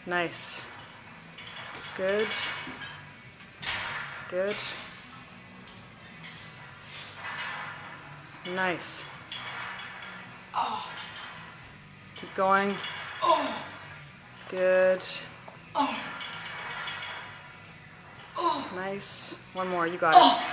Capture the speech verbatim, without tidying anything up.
Nice. Good. Good. Nice. Oh. Keep going. Oh. Good. Oh. Oh. Nice. One more. You got it. Oh.